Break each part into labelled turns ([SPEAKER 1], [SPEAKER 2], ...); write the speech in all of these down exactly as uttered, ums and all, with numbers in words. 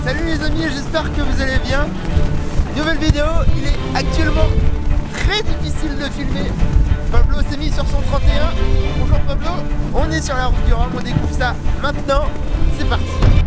[SPEAKER 1] Salut les amis, j'espère que vous allez bien. Nouvelle vidéo, il est actuellement très difficile de filmer. Pablo s'est mis sur son trente et un. Bonjour Pablo, on est sur la route du Rhum, on découvre ça maintenant. C'est parti.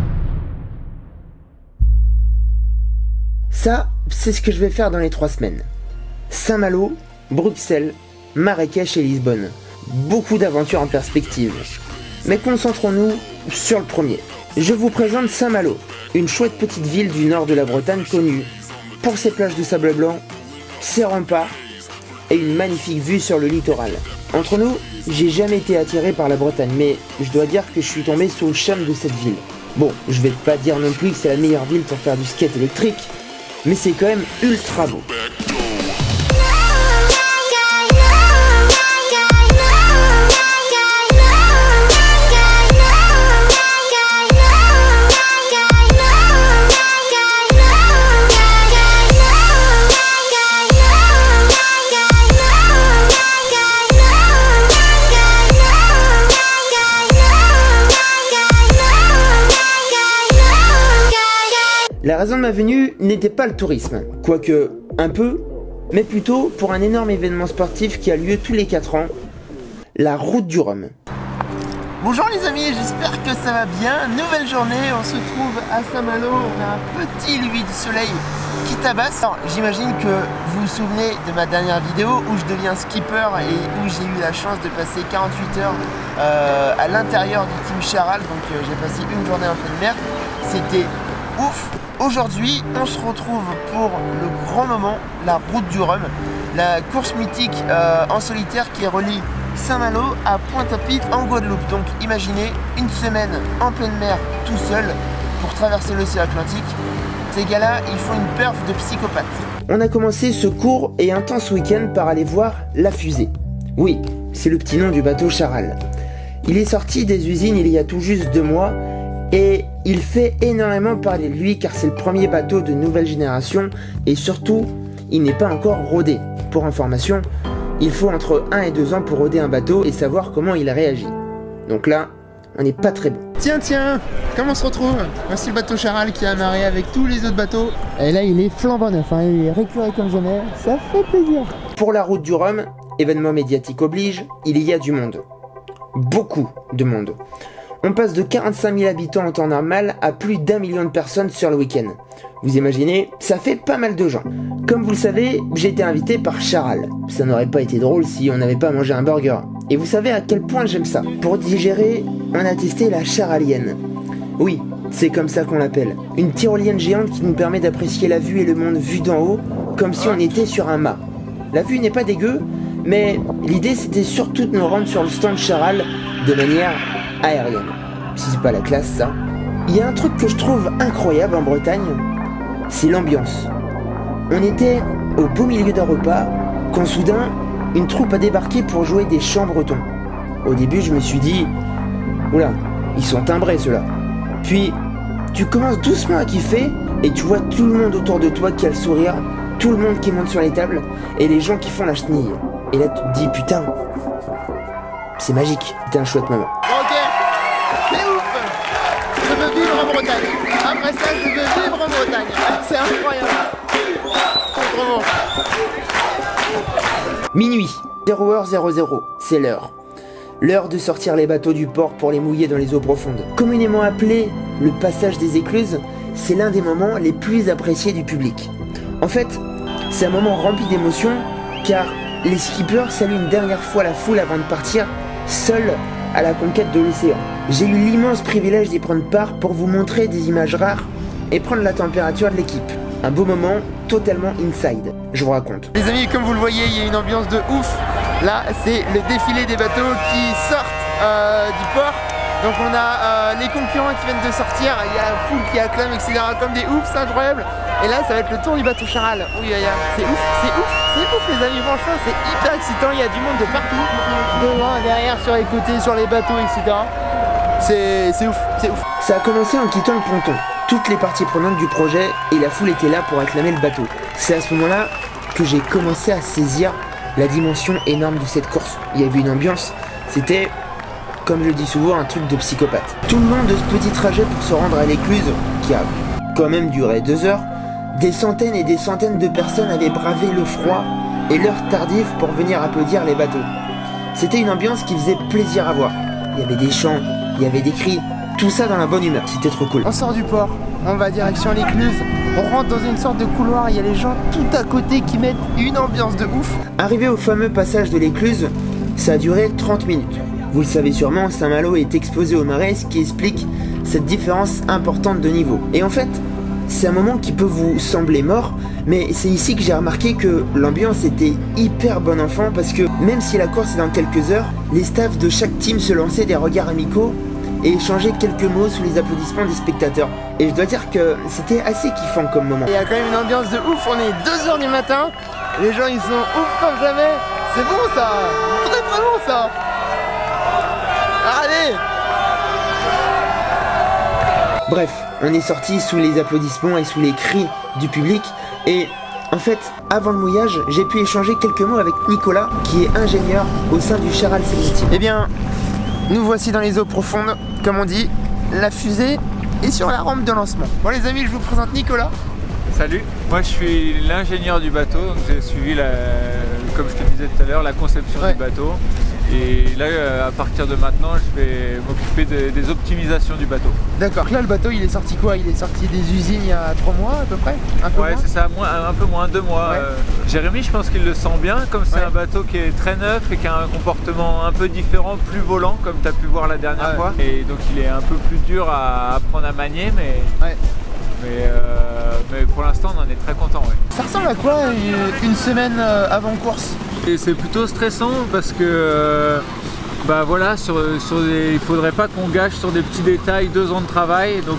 [SPEAKER 1] Ça, c'est ce que je vais faire dans les trois semaines. Saint-Malo, Bruxelles, Marrakech et Lisbonne. Beaucoup d'aventures en perspective. Mais concentrons-nous sur le premier. Je vous présente Saint-Malo, une chouette petite ville du nord de la Bretagne connue pour ses plages de sable blanc, ses remparts et une magnifique vue sur le littoral. Entre nous, j'ai jamais été attiré par la Bretagne, mais je dois dire que je suis tombé sous le charme de cette ville. Bon, je vais pas dire non plus que c'est la meilleure ville pour faire du skate électrique, mais c'est quand même ultra beau. La raison de ma venue n'était pas le tourisme, quoique un peu, mais plutôt pour un énorme événement sportif qui a lieu tous les quatre ans, la route du Rhum. Bonjour les amis, j'espère que ça va bien. Nouvelle journée, on se trouve à Saint-Malo, on a un petit lever du soleil qui tabasse. J'imagine que vous vous souvenez de ma dernière vidéo où je deviens skipper et où j'ai eu la chance de passer quarante-huit heures euh, à l'intérieur du Team Charal, donc euh, j'ai passé une journée en pleine mer. C'était ouf. Aujourd'hui, on se retrouve pour le grand moment, la route du Rhum, la course mythique euh, en solitaire qui relie Saint-Malo à Pointe-à-Pitre en Guadeloupe. Donc imaginez une semaine en pleine mer tout seul pour traverser l'océan Atlantique. Ces gars-là, ils font une perf de psychopathe. On a commencé ce court et intense week-end par aller voir la Fusée. Oui, c'est le petit nom du bateau Charal. Il est sorti des usines il y a tout juste deux mois et il fait énormément parler de lui car c'est le premier bateau de nouvelle génération et surtout, il n'est pas encore rodé. Pour information, il faut entre un et deux ans pour roder un bateau et savoir comment il réagit. Donc là, on n'est pas très bon. Tiens, tiens, comment on se retrouve? Voici le bateau Charal qui a amarré avec tous les autres bateaux. Et là, il est flambant neuf, hein, il est récuré comme jamais, ça fait plaisir. Pour la route du Rhum, événement médiatique oblige, il y a du monde. Beaucoup de monde. On passe de quarante-cinq mille habitants en temps normal à plus d'un million de personnes sur le week-end. Vous imaginez, ça fait pas mal de gens. Comme vous le savez, j'ai été invité par Charal. Ça n'aurait pas été drôle si on n'avait pas mangé un burger. Et vous savez à quel point j'aime ça. Pour digérer, on a testé la charalienne. Oui, c'est comme ça qu'on l'appelle. Une tyrolienne géante qui nous permet d'apprécier la vue et le monde vu d'en haut, comme si on était sur un mât. La vue n'est pas dégueu, mais l'idée c'était surtout de nous rendre sur le stand Charal de manière aérienne. Si c'est pas la classe ça. Il y a un truc que je trouve incroyable en Bretagne, c'est l'ambiance. On était au beau milieu d'un repas, quand soudain, une troupe a débarqué pour jouer des chants bretons. Au début je me suis dit, oula, ils sont timbrés ceux-là. Puis, tu commences doucement à kiffer, et tu vois tout le monde autour de toi qui a le sourire, tout le monde qui monte sur les tables, et les gens qui font la chenille. Et là tu te dis, putain, c'est magique, c'était un chouette moment. C'est ouf! Je veux vivre en Bretagne. Après ça, je veux vivre en Bretagne. C'est incroyable. Autrement. Minuit, zéro heure zéro zéro, c'est l'heure. L'heure de sortir les bateaux du port pour les mouiller dans les eaux profondes. Communément appelé le passage des écluses, c'est l'un des moments les plus appréciés du public. En fait, c'est un moment rempli d'émotions, car les skippers saluent une dernière fois la foule avant de partir, seuls à la conquête de l'océan. J'ai eu l'immense privilège d'y prendre part pour vous montrer des images rares et prendre la température de l'équipe. Un beau moment totalement inside, je vous raconte. Les amis, comme vous le voyez, il y a une ambiance de ouf. Là, c'est le défilé des bateaux qui sortent euh, du port. Donc on a euh, les concurrents qui viennent de sortir, il y a la foule qui acclame, et cetera comme des oufs, c'est incroyable. Et là, ça va être le tour du bateau Charal. Oui, c'est ouf, c'est ouf, c'est ouf les amis, franchement, c'est hyper excitant, il y a du monde de partout, devant, derrière, sur les côtés, sur les bateaux, et cetera. C'est ouf, c'est ouf. Ça a commencé en quittant le ponton. Toutes les parties prenantes du projet et la foule était là pour acclamer le bateau. C'est à ce moment-là que j'ai commencé à saisir la dimension énorme de cette course. Il y avait une ambiance, c'était, comme je le dis souvent, un truc de psychopathe. Tout le long de ce petit trajet pour se rendre à l'écluse, qui a quand même duré deux heures, des centaines et des centaines de personnes avaient bravé le froid et l'heure tardive pour venir applaudir les bateaux. C'était une ambiance qui faisait plaisir à voir. Il y avait des chants, il y avait des cris, tout ça dans la bonne humeur, c'était trop cool.
[SPEAKER 2] On sort du port, on va direction l'écluse, on rentre dans une sorte de couloir, il y a les gens tout à côté qui mettent une ambiance de ouf.
[SPEAKER 1] Arrivé au fameux passage de l'écluse, ça a duré trente minutes. Vous le savez sûrement, Saint-Malo est exposé au marais, ce qui explique cette différence importante de niveau. Et en fait, c'est un moment qui peut vous sembler mort, mais c'est ici que j'ai remarqué que l'ambiance était hyper bon enfant parce que même si la course est dans quelques heures, les staffs de chaque team se lançaient des regards amicaux et échangeaient quelques mots sous les applaudissements des spectateurs. Et je dois dire que c'était assez kiffant comme moment.
[SPEAKER 2] Il y a quand même une ambiance de ouf, on est deux heures du matin, les gens ils sont ouf comme jamais, c'est bon ça, très très bon ça. Allez.
[SPEAKER 1] Bref, on est sorti sous les applaudissements et sous les cris du public et en fait, avant le mouillage, j'ai pu échanger quelques mots avec Nicolas qui est ingénieur au sein du Charal Sailing Team.
[SPEAKER 2] Eh bien, nous voici dans les eaux profondes, comme on dit, la fusée est sur la rampe de lancement. Bon les amis, je vous présente Nicolas.
[SPEAKER 3] Salut, moi je suis l'ingénieur du bateau, donc j'ai suivi, la, comme je te disais tout à l'heure, la conception ouais. du bateau. Et là, à partir de maintenant, je vais m'occuper de, des optimisations du bateau.
[SPEAKER 2] D'accord. Là, le bateau, il est sorti quoi? Il est sorti des usines il y a trois mois à peu près? Un peu
[SPEAKER 3] ouais, c'est ça, moins, un peu moins, deux mois. Ouais. Euh, Jérémy, je pense qu'il le sent bien, comme c'est ouais. un bateau qui est très neuf et qui a un comportement un peu différent, plus volant, comme tu as pu voir la dernière ouais. fois. Et donc, il est un peu plus dur à apprendre à manier, mais... Ouais. Mais, euh, mais pour l'instant on en est très content. Ouais.
[SPEAKER 2] Ça ressemble à quoi une, une semaine avant course?
[SPEAKER 3] Et c'est plutôt stressant parce que euh, bah voilà, sur, sur des, il faudrait pas qu'on gâche sur des petits détails deux ans de travail, donc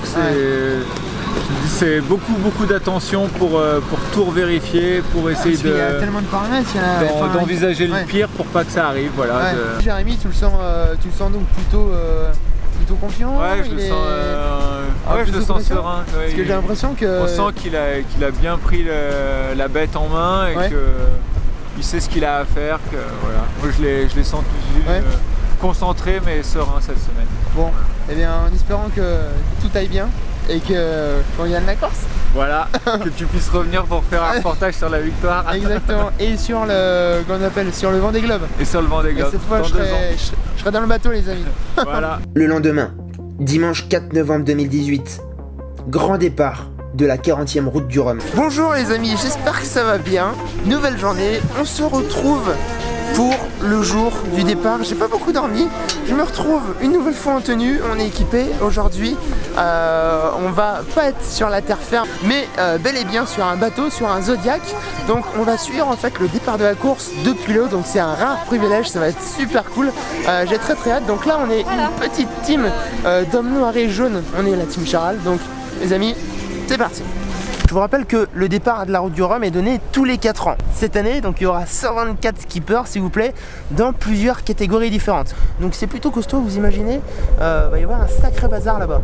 [SPEAKER 3] c'est ouais. beaucoup beaucoup d'attention pour, pour tout vérifier, pour essayer
[SPEAKER 2] ah, de. Il y a tellement de paramètres,
[SPEAKER 3] d'envisager
[SPEAKER 2] ouais.
[SPEAKER 3] le pire pour pas que ça arrive. Voilà,
[SPEAKER 2] ouais.
[SPEAKER 3] de...
[SPEAKER 2] Jérémy, tu le sens, euh, tu le sens donc plutôt. Euh... plutôt confiant.
[SPEAKER 3] Ouais, je le
[SPEAKER 2] est...
[SPEAKER 3] sens, euh, ouais, je le sens serein. Ouais,
[SPEAKER 2] parce que j'ai l'impression que...
[SPEAKER 3] On sent qu'il a, qu'il a bien pris le, la bête en main et ouais. qu'il sait ce qu'il a à faire. Que, voilà. Moi, je les, je les sens tous ouais. euh, concentrés mais sereins cette semaine.
[SPEAKER 2] Bon, et eh bien en espérant que tout aille bien et que qu'on gagne la Corse.
[SPEAKER 3] Voilà, que tu puisses revenir pour faire un reportage sur la victoire.
[SPEAKER 2] Exactement, et sur le, qu'on appelle, sur le Vendée Globe.
[SPEAKER 3] Et sur le Vendée Globe.
[SPEAKER 2] Et cette fois, je serai, je, je serai dans le bateau, les amis.
[SPEAKER 3] Voilà.
[SPEAKER 1] Le lendemain, dimanche quatre novembre deux mille dix-huit, grand départ de la quarantième route du Rhum.
[SPEAKER 2] Bonjour les amis, j'espère que ça va bien. Nouvelle journée, on se retrouve pour le jour du départ. J'ai pas beaucoup dormi, je me retrouve une nouvelle fois en tenue, on est équipé aujourd'hui, euh, on va pas être sur la terre ferme mais euh, bel et bien sur un bateau, sur un Zodiac. Donc on va suivre en fait le départ de la course depuis l'eau, donc c'est un rare privilège, ça va être super cool. euh, j'ai très très hâte. Donc là on est une petite team euh, d'hommes noirs et jaunes, on est la team Charal, donc les amis c'est parti. Je vous rappelle que le départ de la route du Rhum est donné tous les quatre ans. Cette année, donc il y aura cent vingt-quatre skippers, s'il vous plaît, dans plusieurs catégories différentes. Donc c'est plutôt costaud, vous imaginez, euh, va y avoir un sacré bazar là-bas.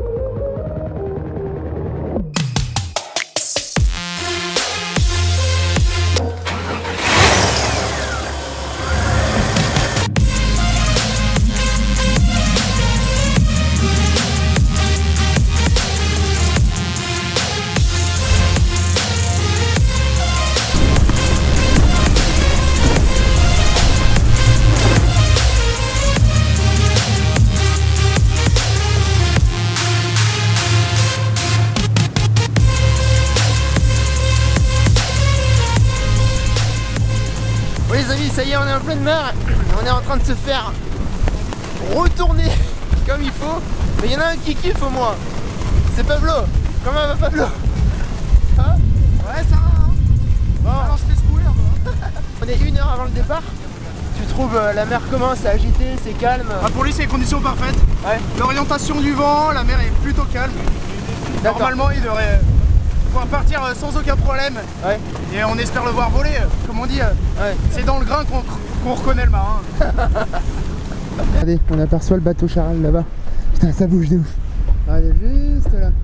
[SPEAKER 2] Les amis, ça y est, on est en pleine mer, on est en train de se faire retourner comme il faut, mais il y en a un qui kiffe au moins, c'est Pablo. Comment va Pablo? Hein? Ouais, ça va, hein. Bon, alors je fais secouer un peu. On est une heure avant le départ. Tu trouves euh, la mer commence à agiter, c'est calme?
[SPEAKER 4] Ah, pour lui c'est les conditions parfaites. Ouais. L'orientation du vent, la mer est plutôt calme. Normalement il devrait pouvoir partir sans aucun problème. Ouais. Et on espère le voir voler, comme on dit. Ouais. C'est dans le grain qu'on qu'on reconnaît le marin.
[SPEAKER 2] Regardez, on aperçoit le bateau Charal là-bas. Putain, ça bouge de ouf. Regardez, juste là.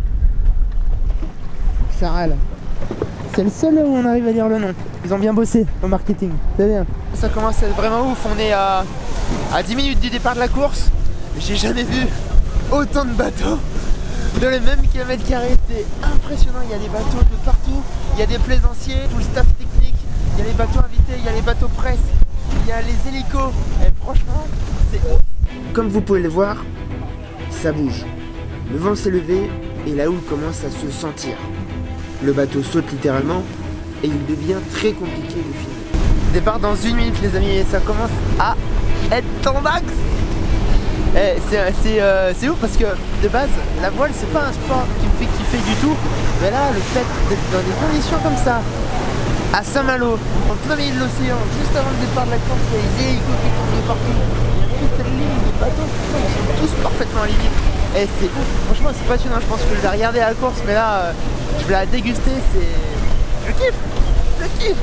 [SPEAKER 2] Charal. C'est le seul où on arrive à dire le nom. Ils ont bien bossé au marketing, c'est bien. Ça commence à être vraiment ouf, on est à, à dix minutes du départ de la course. J'ai jamais vu autant de bateaux dans le même kilomètre carré, c'est impressionnant. Il y a des bateaux de partout, il y a des plaisanciers, tout le staff technique, il y a les bateaux invités, il y a les bateaux presse, il y a les hélicos, et franchement, c'est ouf.
[SPEAKER 1] Comme vous pouvez le voir, ça bouge. Le vent s'est levé et la houle commence à se sentir. Le bateau saute littéralement et il devient très compliqué de finir.
[SPEAKER 2] Départ dans une minute les amis, et ça commence à être tendax. Eh, c'est euh, ouf parce que de base la voile c'est pas un sport qui me fait kiffer du tout, mais là le fait d'être dans des conditions comme ça à Saint-Malo, en plein milieu de l'océan, juste avant le départ de la course, il y a les hélicos qui tournent de partout, il y a toute cette ligne de bateaux, ils sont tous parfaitement alignés, et c'est ouf, franchement c'est passionnant. Je pense que je vais regarder la course, mais là euh, je vais la déguster, c'est... je kiffe, je kiffe.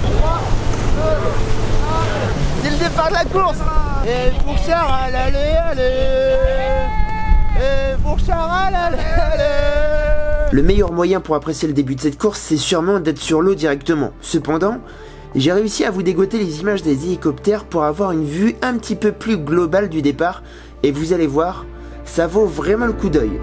[SPEAKER 2] C'est le départ de la course. Et pour Charal, allez, allez. Et pour Charal, allez, allez.
[SPEAKER 1] Le meilleur moyen pour apprécier le début de cette course, c'est sûrement d'être sur l'eau directement. Cependant, j'ai réussi à vous dégoter les images des hélicoptères pour avoir une vue un petit peu plus globale du départ. Et vous allez voir, ça vaut vraiment le coup d'œil.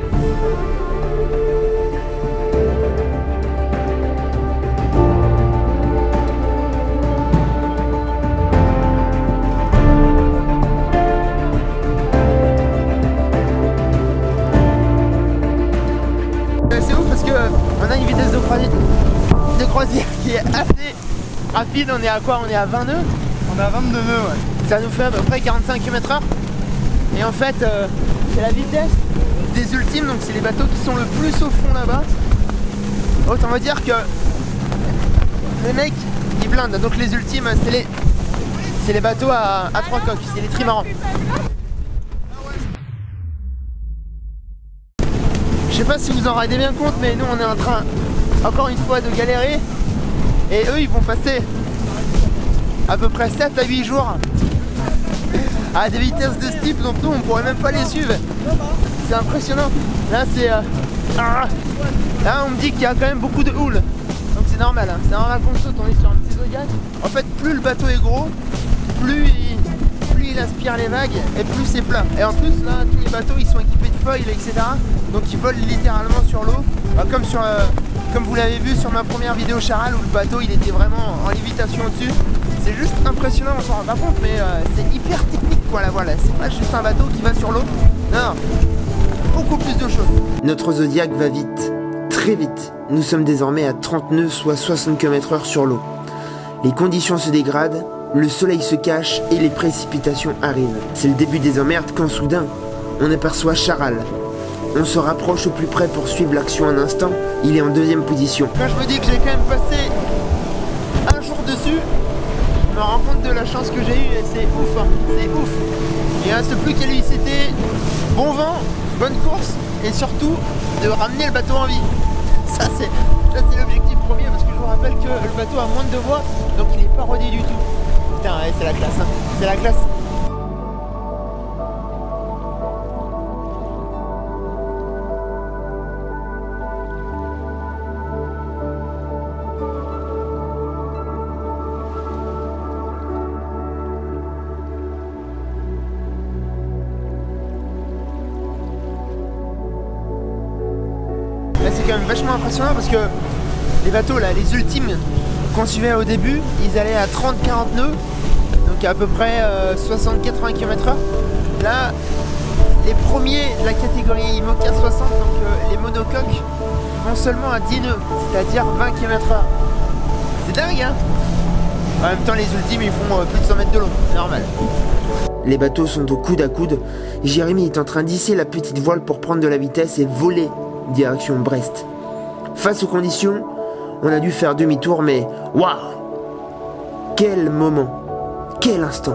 [SPEAKER 2] On a une vitesse de croisière, de croisière qui est assez rapide. On est à quoi? On est à vingt nœuds.
[SPEAKER 4] On est à vingt-deux nœuds, ouais.
[SPEAKER 2] Ça nous fait à peu près quarante-cinq kilomètres heure. Et en fait, euh, c'est la vitesse des ultimes, donc c'est les bateaux qui sont le plus au fond là-bas. Autant va dire que les mecs, ils blindent. Donc les ultimes, c'est les, c'est les bateaux à, à trois coques, c'est les trimarans. Je sais pas si vous en rendez bien compte, mais nous on est en train encore une fois de galérer, et eux ils vont passer à peu près sept à huit jours à des vitesses de ce type, donc nous on pourrait même pas les suivre. C'est impressionnant. Là c'est euh... là on me dit qu'il y a quand même beaucoup de houle, donc c'est normal, hein. C'est normal qu'on saute, on est sur un petit zodiac. En fait plus le bateau est gros, plus il... il aspire les vagues et plus c'est plat. Et en plus là tous les bateaux ils sont équipés de foils, etc. Donc ils volent littéralement sur l'eau, comme sur euh, comme vous l'avez vu sur ma première vidéo Charal, où le bateau il était vraiment en lévitation au-dessus. C'est juste impressionnant, on s'en rend pas compte, mais euh, c'est hyper technique quoi la voile. C'est pas juste un bateau qui va sur l'eau, non, beaucoup plus de choses.
[SPEAKER 1] Notre Zodiac va vite, très vite. Nous sommes désormais à trente nœuds, soit soixante kilomètres heure sur l'eau. Les conditions se dégradent, le soleil se cache et les précipitations arrivent. C'est le début des emmerdes quand soudain, on aperçoit Charal. On se rapproche au plus près pour suivre l'action un instant, il est en deuxième position.
[SPEAKER 2] Quand je me dis que j'ai quand même passé un jour dessus, je me rends compte de la chance que j'ai eue et c'est ouf, hein. C'est ouf. Il ne reste plus qu'à lui, c'était bon vent, bonne course et surtout de ramener le bateau en vie. Ça c'est l'objectif premier, parce que je vous rappelle que le bateau a moins de voies, donc il n'est pas rodé du tout. Putain, ouais, c'est la classe, hein. C'est la classe. Là c'est quand même vachement impressionnant parce que les bateaux là, les ultimes qu'on suivait au début, ils allaient à trente à quarante nœuds, donc à peu près euh, soixante à quatre-vingts kilomètres heure. Là, les premiers de la catégorie IMOCA soixante, donc euh, les monocoques, vont seulement à dix nœuds, c'est-à-dire vingt kilomètres heure. C'est dingue, hein. En même temps, les ultimes, ils font euh, plus de cent mètres de long, c'est normal.
[SPEAKER 1] Les bateaux sont au coude à coude. Jérémy est en train d'hisser la petite voile pour prendre de la vitesse et voler direction Brest. Face aux conditions, on a dû faire demi-tour, mais waouh! Quel moment! Quel instant!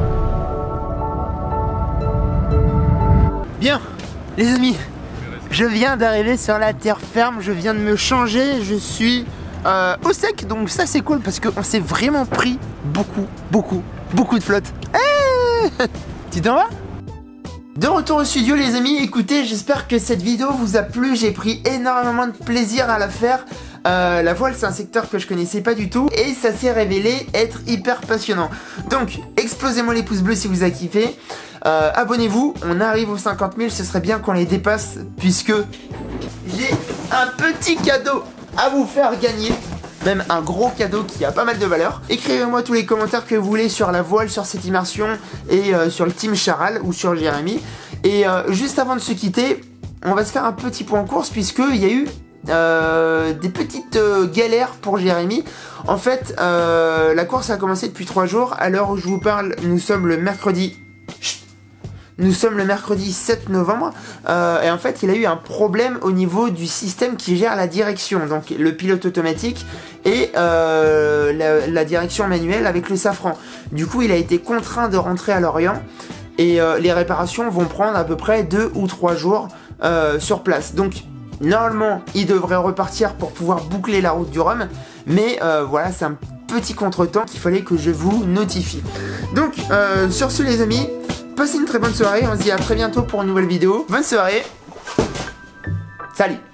[SPEAKER 2] Bien, les amis, je viens d'arriver sur la terre ferme, je viens de me changer, je suis euh, au sec, donc ça c'est cool parce qu'on s'est vraiment pris beaucoup, beaucoup, beaucoup de flotte. Hey, tu t'en vas? De retour au studio les amis, écoutez, j'espère que cette vidéo vous a plu, j'ai pris énormément de plaisir à la faire. Euh, la voile c'est un secteur que je connaissais pas du tout et ça s'est révélé être hyper passionnant. Donc explosez-moi les pouces bleus si vous avez kiffé. Euh, abonnez-vous, on arrive aux cinquante mille, ce serait bien qu'on les dépasse puisque j'ai un petit cadeau à vous faire gagner. Même un gros cadeau qui a pas mal de valeur. Écrivez-moi tous les commentaires que vous voulez sur la voile, sur cette immersion et euh, sur le team Charal ou sur Jérémy. Et euh, juste avant de se quitter, on va se faire un petit point en course puisqu'il y a eu euh, des petites euh, galères pour Jérémy. En fait, euh, la course a commencé depuis trois jours. À l'heure où je vous parle, nous sommes le mercredi... Chut. Nous sommes le mercredi sept novembre euh, et en fait il a eu un problème au niveau du système qui gère la direction, donc le pilote automatique et euh, la, la direction manuelle avec le safran. Du coup il a été contraint de rentrer à Lorient et euh, les réparations vont prendre à peu près deux ou trois jours euh, sur place. Donc normalement il devrait repartir pour pouvoir boucler la route du Rhum, mais euh, voilà, c'est un petit contretemps qu'il fallait que je vous notifie. Donc euh, sur ce les amis, passez une très bonne soirée, on se dit à très bientôt pour une nouvelle vidéo. Bonne soirée, salut.